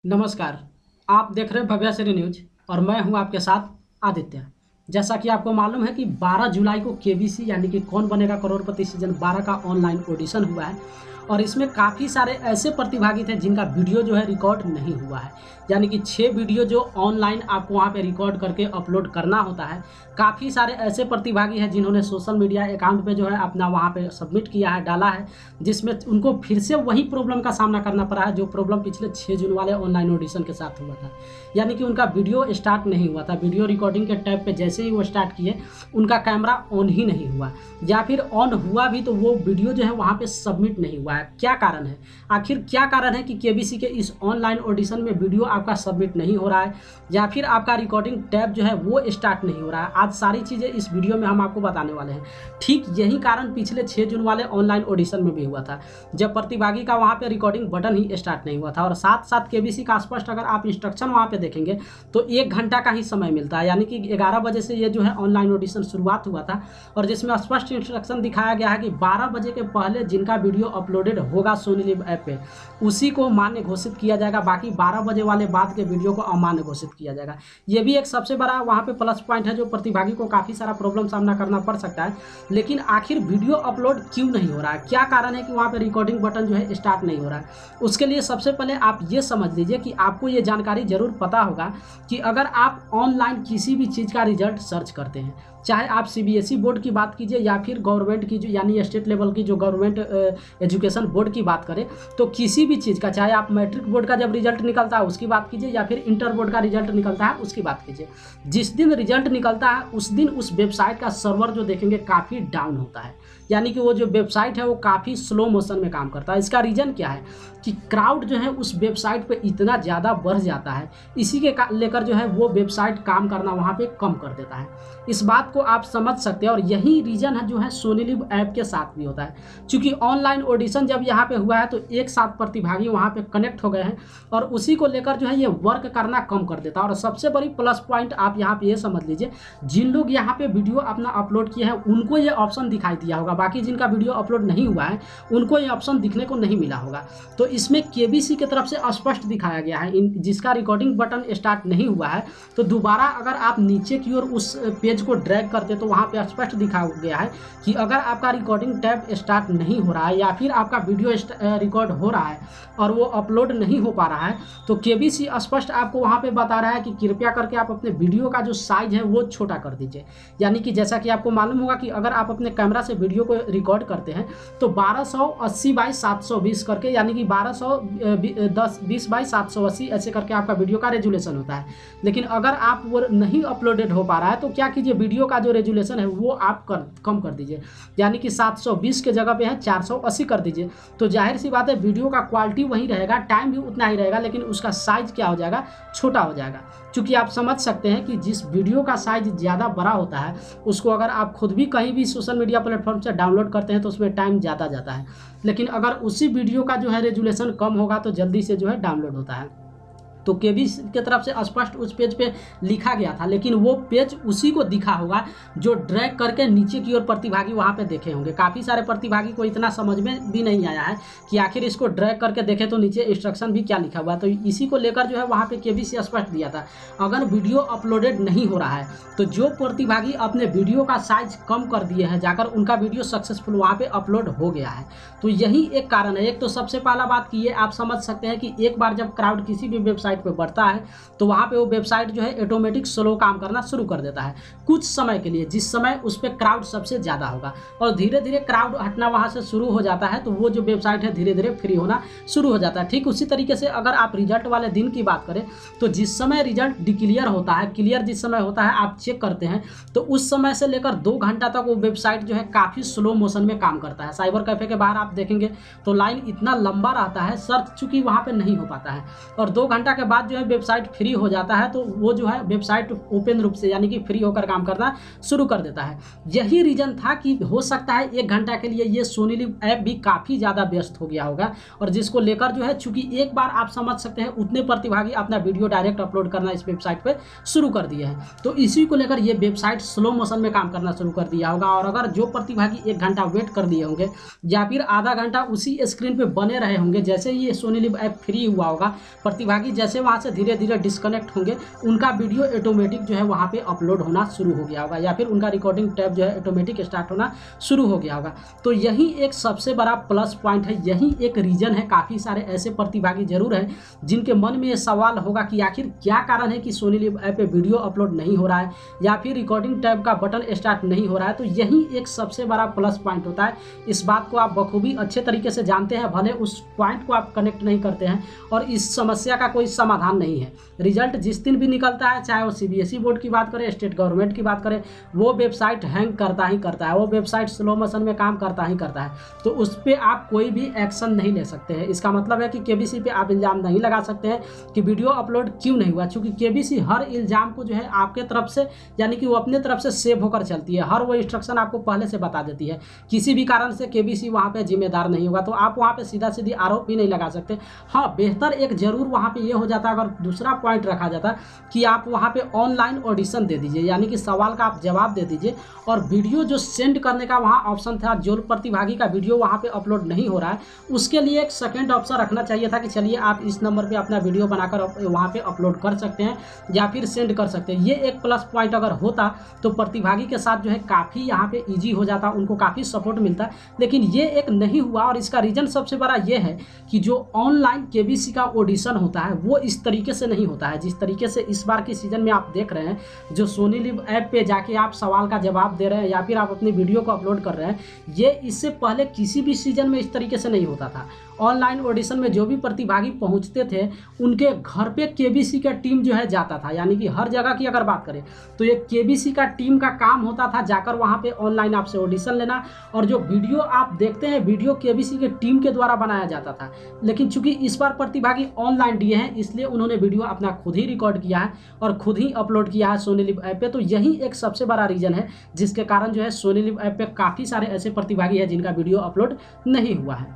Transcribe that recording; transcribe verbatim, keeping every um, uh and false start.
नमस्कार। आप देख रहे हैं भव्यश्री न्यूज और मैं हूं आपके साथ आदित्य। जैसा कि आपको मालूम है कि बारह जुलाई को केबीसी यानी कि कौन बनेगा करोड़पति सीजन बारह का ऑनलाइन ऑडिशन हुआ है और इसमें काफ़ी सारे ऐसे प्रतिभागी थे जिनका वीडियो जो है रिकॉर्ड नहीं हुआ है। यानी कि छः वीडियो जो ऑनलाइन आपको वहाँ पे रिकॉर्ड करके अपलोड करना होता है। काफ़ी सारे ऐसे प्रतिभागी हैं जिन्होंने सोशल मीडिया अकाउंट पे जो है अपना वहाँ पे सबमिट किया है, डाला है, जिसमें उनको फिर से वही प्रॉब्लम का सामना करना पड़ा है जो प्रॉब्लम पिछले छः जून वाले ऑनलाइन ऑडिशन के साथ हुआ था। यानी कि उनका वीडियो स्टार्ट नहीं हुआ था। वीडियो रिकॉर्डिंग के टैब पे जैसे ही वो स्टार्ट किए उनका कैमरा ऑन ही नहीं हुआ, या फिर ऑन हुआ भी तो वो वीडियो जो है वहाँ पे सबमिट नहीं हुआ है। क्या कारण है? आखिर क्या कारण है कि केबीसी के इस ऑनलाइन ऑडिशन में वीडियो आपका सबमिट नहीं हो रहा है या फिर आपका रिकॉर्डिंग टैब जो है वो स्टार्ट नहीं हो रहा है? आज सारी चीज़ें इस वीडियो में हम आपको बताने वाले हैं। ठीक यही कारण पिछले छः जून वाले ऑनलाइन ऑडिशन में भी हुआ था, जब प्रतिभागी का वहाँ पे रिकॉर्डिंग बटन ही स्टार्ट नहीं हुआ था। और साथ साथ केबीसी का स्पष्ट अगर आप इंस्ट्रक्शन वहाँ पे देखेंगे तो एक घंटा का ही समय मिलता है। यानी कि ग्यारह बजे से ये जो है ऑनलाइन ऑडिशन शुरुआत हुआ था और जिसमें स्पष्ट इंस्ट्रक्शन दिखाया गया है कि बारह बजे के पहले जिनका वीडियो अपलोडेड होगा सोनी लिव ऐप पे उसी को मान्य घोषित किया जाएगा, बाकी बारह बजे वाले बाद के वीडियो को अमान्य घोषित किया जाएगा। ये भी एक सबसे बड़ा वहाँ पे प्लस पॉइंट है जो प्रतिभागी को काफ़ी सारा प्रॉब्लम सामना करना पड़ सकता है। लेकिन आखिर वीडियो अपलोड क्यों नहीं हो रहा है? क्या कारण है कि वहाँ पे रिकॉर्डिंग बटन जो है स्टार्ट नहीं हो रहा है? उसके लिए सबसे पहले आप ये समझ लीजिए कि आपको ये जानकारी जरूर पता होगा कि अगर आप ऑनलाइन किसी भी चीज़ का रिजल्ट सर्च करते हैं, चाहे आप सीबीएसई बोर्ड की बात कीजिए या फिर गवर्नमेंट की जो यानी स्टेट लेवल की जो गवर्नमेंट एजुकेशन बोर्ड की बात करें, तो किसी भी चीज़ का, चाहे आप मैट्रिक बोर्ड का जब रिजल्ट निकलता है उसकी बात कीजिए या फिर इंटर बोर्ड का रिजल्ट निकलता है उसकी बात कीजिए, जिस दिन रिजल्ट निकलता है उस दिन उस वेबसाइट का सर्वर जो देखेंगे काफ़ी डाउन होता है। यानी कि वो जो वेबसाइट है वो काफ़ी स्लो मोशन में काम करता है। इसका रीज़न क्या है कि क्राउड जो है उस वेबसाइट पे इतना ज़्यादा बढ़ जाता है, इसी के लेकर जो है वो वेबसाइट काम करना वहाँ पे कम कर देता है। इस बात को आप समझ सकते हैं और यही रीज़न है जो है सोनी लिव ऐप के साथ भी होता है। क्योंकि ऑनलाइन ऑडिशन जब यहाँ पे हुआ है तो एक साथ प्रतिभागी वहाँ पे कनेक्ट हो गए हैं और उसी को लेकर जो है ये वर्क करना कम कर देता है। और सबसे बड़ी प्लस पॉइंट आप यहाँ पे ये समझ लीजिए, जिन लोग यहाँ पे वीडियो अपना अपलोड किए हैं उनको ये ऑप्शन दिखाई दिया होगा, बाकी जिनका वीडियो अपलोड नहीं हुआ है उनको ये ऑप्शन दिखने को नहीं मिला होगा। तो इसमें केबीसी की तरफ से स्पष्ट दिखाया गया है, इन जिसका रिकॉर्डिंग बटन स्टार्ट नहीं हुआ है तो दोबारा अगर आप नीचे की ओर उस पेज को ड्रैग करते तो वहाँ पे स्पष्ट दिखाया गया है कि अगर आपका रिकॉर्डिंग टैब स्टार्ट नहीं हो रहा है या फिर आपका वीडियो रिकॉर्ड हो रहा है और वो अपलोड नहीं हो पा रहा है तो केबीसी स्पष्ट आपको वहाँ पे बता रहा है कि कृपया करके आप अपने वीडियो का जो साइज है वो छोटा कर दीजिए। यानी कि जैसा कि आपको मालूम होगा कि अगर आप अपने कैमरा से वीडियो को रिकॉर्ड करते हैं तो बारह सौ अस्सी बाई सात सौ बीस करके, यानी कि बारह सौ दस बीस बाई सात सौ अस्सी ऐसे करके आपका वीडियो का रेजुलेशन होता है। लेकिन अगर आप वो नहीं अपलोडेड हो पा रहा है तो क्या कीजिए, वीडियो का जो रेजुलेशन है वो आप कर कम कर दीजिए, यानी कि सात सौ बीस के जगह पे है चार सौ अस्सी कर दीजिए। तो जाहिर सी बात है वीडियो का क्वालिटी वही रहेगा, टाइम भी उतना ही रहेगा, लेकिन उसका साइज क्या हो जाएगा, छोटा हो जाएगा। क्योंकि आप समझ सकते हैं कि जिस वीडियो का साइज ज़्यादा बड़ा होता है उसको अगर आप खुद भी कहीं भी सोशल मीडिया प्लेटफॉर्म से डाउनलोड करते हैं तो उसमें टाइम ज़्यादा जाता है, लेकिन अगर उसी वीडियो का जो है रेजुलेशन कम होगा तो जल्दी से जो है डाउनलोड होता है। तो केबीसी की तरफ से स्पष्ट उस पेज पे लिखा गया था, लेकिन वो पेज उसी को दिखा होगा जो ड्रैग करके नीचे की ओर प्रतिभागी वहाँ पे देखे होंगे। काफ़ी सारे प्रतिभागी को इतना समझ में भी नहीं आया है कि आखिर इसको ड्रैग करके देखे तो नीचे इंस्ट्रक्शन भी क्या लिखा हुआ है। तो इसी को लेकर जो है वहाँ पे केबीसी स्पष्ट दिया था, अगर वीडियो अपलोडेड नहीं हो रहा है तो जो प्रतिभागी अपने वीडियो का साइज कम कर दिए हैं जाकर उनका वीडियो सक्सेसफुल वहाँ पे अपलोड हो गया है। तो यही एक कारण है। एक तो सबसे पहला बात की ये आप समझ सकते हैं कि एक बार जब क्राउड किसी भी वेबसाइट पे बढ़ता है तो वहां पे वो वेबसाइट जो है ऑटोमेटिक स्लो काम करना शुरू कर देता है कुछ समय के लिए, जिस समय उस पे क्राउड सबसे ज्यादा होगा, और धीरे धीरे क्राउड हटना वहां से शुरू हो जाता है तो वो जो वेबसाइट है धीरे धीरे फ्री होना शुरू हो जाता है। ठीक उसी तरीके से अगर आप रिजल्ट वाले दिन की बात करें तो जिस समय रिजल्ट डिक्लियर होता है, क्लियर जिस समय होता है आप चेक करते हैं तो उस समय से लेकर दो घंटा तक वो वेबसाइट जो है काफी स्लो मोशन में काम करता है। साइबर कैफे के बाहर आप देखेंगे तो लाइन इतना लंबा रहता है, सर्च चूंकि वहां पे नहीं हो पाता है, और दो घंटा के बाद जो है वेबसाइट फ्री हो जाता है तो वो जो है वेबसाइट ओपन रूप से यानी कि फ्री होकर काम करना शुरू कर देता है। यही रीजन था कि हो सकता है एक घंटा के लिए ये सोनी लिव ऐप भी काफ़ी ज़्यादा व्यस्त हो गया होगा, और जिसको लेकर जो है चूंकि एक बार आप समझ सकते हैं उतने प्रतिभागी अपना वीडियो डायरेक्ट अपलोड करना इस वेबसाइट पर शुरू कर दिए हैं, तो इसी को लेकर ये वेबसाइट स्लो मोशन में काम करना शुरू कर दिया होगा। और अगर जो प्रतिभागी एक घंटा वेट कर दिए होंगे या फिर आधा घंटा उसी स्क्रीन पर बने रहे होंगे, जैसे ही ये सोनी लिव ऐप फ्री हुआ होगा, प्रतिभागी जैसे जैसे वहाँ से धीरे धीरे डिस्कनेक्ट होंगे उनका वीडियो ऑटोमेटिक जो है वहाँ पे अपलोड होना शुरू हो गया होगा, या फिर उनका रिकॉर्डिंग टैब जो है ऑटोमेटिक स्टार्ट होना शुरू हो गया होगा। तो यही एक सबसे बड़ा प्लस पॉइंट है, यही एक रीजन है। काफ़ी सारे ऐसे प्रतिभागी जरूर हैं जिनके मन में ये सवाल होगा कि आखिर क्या कारण है कि सोनी लिव ऐप पे वीडियो अपलोड नहीं हो रहा है या फिर रिकॉर्डिंग टैब का बटन स्टार्ट नहीं हो रहा है। तो यही एक सबसे बड़ा प्लस पॉइंट होता है। इस बात को आप बखूबी अच्छे तरीके से जानते हैं, भले उस पॉइंट को आप कनेक्ट नहीं करते हैं और इस समस्या का कोई समाधान नहीं है। रिजल्ट जिस दिन भी निकलता है, चाहे वो सीबीएसई बोर्ड की बात करें, स्टेट गवर्नमेंट की बात करें, वो वेबसाइट हैंग करता ही करता है, वो वेबसाइट स्लो मोशन में काम करता ही करता है। तो उस पर आप कोई भी एक्शन नहीं ले सकते हैं। इसका मतलब है कि केबीसी पे आप इल्ज़ाम नहीं लगा सकते हैं कि वीडियो अपलोड क्यों नहीं हुआ, क्योंकि केबीसी हर इल्ज़ाम को जो है आपके तरफ से, यानी कि वो अपने तरफ से सेव होकर चलती है। हर वो इंस्ट्रक्शन आपको पहले से बता देती है। किसी भी कारण से केबीसी वहाँ पे जिम्मेदार नहीं होगा, तो आप वहाँ पे सीधा सीधी आरोप भी नहीं लगा सकते। हाँ, बेहतर एक जरूर वहाँ पे ये हो जाता अगर दूसरा पॉइंट रखा जाता कि आप वहाँ पे ऑनलाइन ऑडिशन दे दीजिए, यानी कि सवाल का आप जवाब दे दीजिए और वीडियो जो सेंड करने का वहाँ ऑप्शन था, जो प्रतिभागी का वीडियो वहाँ पे अपलोड नहीं हो रहा है उसके लिए एक सेकंड ऑप्शन रखना चाहिए था कि चलिए आप इस नंबर पे अपना वीडियो बनाकर वहाँ पे अपलोड कर सकते हैं या फिर सेंड कर सकते हैं। ये एक प्लस पॉइंट अगर होता तो प्रतिभागी के साथ जो है काफ़ी यहाँ पे ईजी हो जाता, उनको काफ़ी सपोर्ट मिलता। लेकिन ये एक नहीं हुआ और इसका रीज़न सबसे बड़ा ये है कि जो ऑनलाइन केबीसी का ऑडिशन होता है वो इस तरीके से नहीं होता है जिस तरीके से इस बार के सीजन में आप देख रहे हैं। जो सोनी लिव ऐप पे जाके आप सवाल का जवाब दे रहे हैं या फिर आप अपनी वीडियो को अपलोड कर रहे हैं, ये इससे पहले किसी भी सीजन में इस तरीके से नहीं होता था। ऑनलाइन ऑडिशन में जो भी प्रतिभागी पहुंचते थे उनके घर पे केबीसी का टीम जो है जाता था, यानी कि हर जगह की अगर बात करें तो ये केबीसी का टीम का काम होता था जाकर वहां पे ऑनलाइन आपसे ऑडिशन लेना, और जो वीडियो आप देखते हैं वीडियो केबीसी के टीम के द्वारा बनाया जाता था। लेकिन चूंकि इस बार प्रतिभागी ऑनलाइन दिए हैं इसलिए उन्होंने वीडियो अपना खुद ही रिकॉर्ड किया है और खुद ही अपलोड किया है सोनी लिव ऐप पे। तो यही एक सबसे बड़ा रीजन है जिसके कारण जो है सोनी लिव ऐप पे काफ़ी सारे ऐसे प्रतिभागी हैं जिनका वीडियो अपलोड नहीं हुआ है।